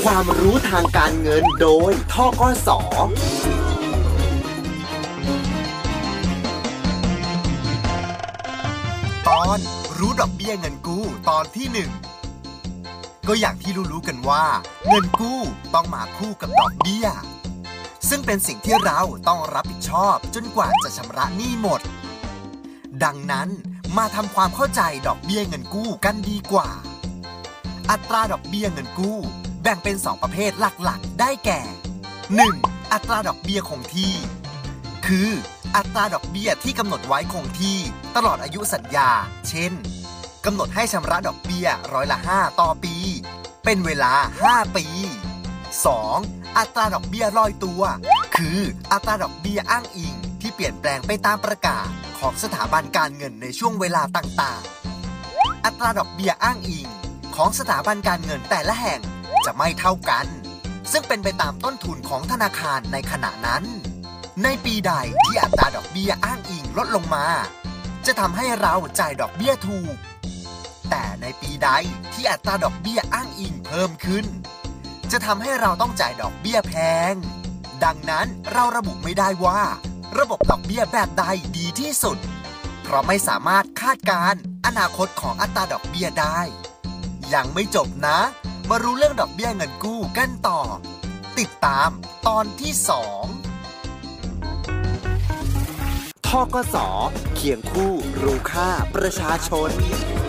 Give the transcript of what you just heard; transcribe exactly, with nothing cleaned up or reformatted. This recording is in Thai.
ความรู้ทางการเงินโดยธกส. ตอนรู้ดอกเบี้ยเงินกู้ตอนที่หนึ่งก็อย่างที่รู้ๆกันว่าเงินกู้ต้องมาคู่กับดอกเบี้ยซึ่งเป็นสิ่งที่เราต้องรับผิดชอบจนกว่าจะชำระหนี้หมดดังนั้นมาทำความเข้าใจดอกเบี้ยเงินกู้กันดีกว่าอัตราดอกเบี้ยเงินกู้แบ่งเป็นสองประเภทหลักๆได้แก่ หนึ่ง. อัตราดอกเบี้ยคงที่คืออัตราดอกเบี้ยที่กำหนดไว้คงที่ตลอดอายุสัญญาเช่นกำหนดให้ชำระดอกเบี้ยร้อยละห้าต่อปีเป็นเวลาห้าปี สอง. อัตราดอกเบี้ยลอยตัวคืออัตราดอกเบี้ยอ้างอิงที่เปลี่ยนแปลงไปตามประกาศของสถาบันการเงินในช่วงเวลาต่างๆอัตราดอกเบี้ยอ้างอิงของสถาบันการเงินแต่ละแห่งจะไม่เท่ากันซึ่งเป็นไปตามต้นทุนของธนาคารในขณะนั้นในปีใดที่อัตราดอกเบี้ยอ้างอิงลดลงมาจะทำให้เราจ่ายดอกเบี้ยถูกแต่ในปีใดที่อัตราดอกเบี้ยอ้างอิงเพิ่มขึ้นจะทำให้เราต้องจ่ายดอกเบี้ยแพงดังนั้นเราระบุไม่ได้ว่าระบบดอกเบี้ยแบบใดดีที่สุดเพราะไม่สามารถคาดการณ์อนาคตของอัตราดอกเบี้ยได้ยังไม่จบนะมารู้เรื่องดอกเบี้ยเงินกู้กันต่อติดตามตอนที่สองธกส.เคียงคู่รู้ค่าประชาชน